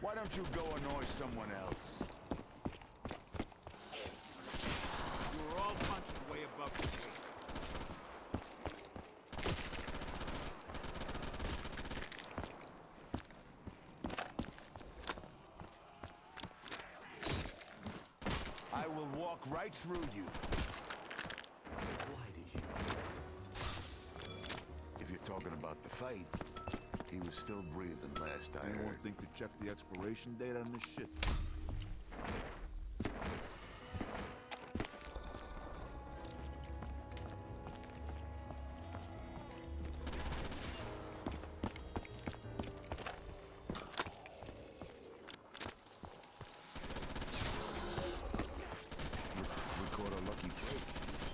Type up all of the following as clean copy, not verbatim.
Why don't you go annoy someone else? You were all punching way above your weight. I will walk right through you. Why did you? If you're talking about the fight, he was still breathing last I You heard. won't think to check the expiration date on this shit. We caught a lucky break.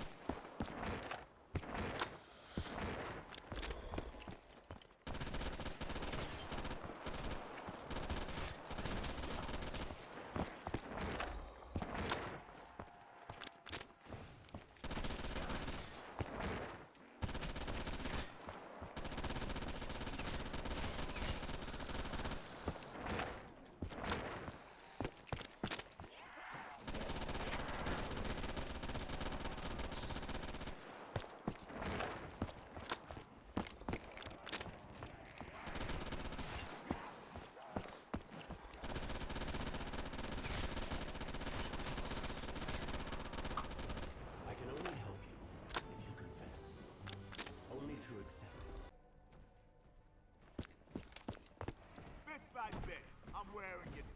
I can only help you if you confess. Only through acceptance. Bit by bit, I'm wearing you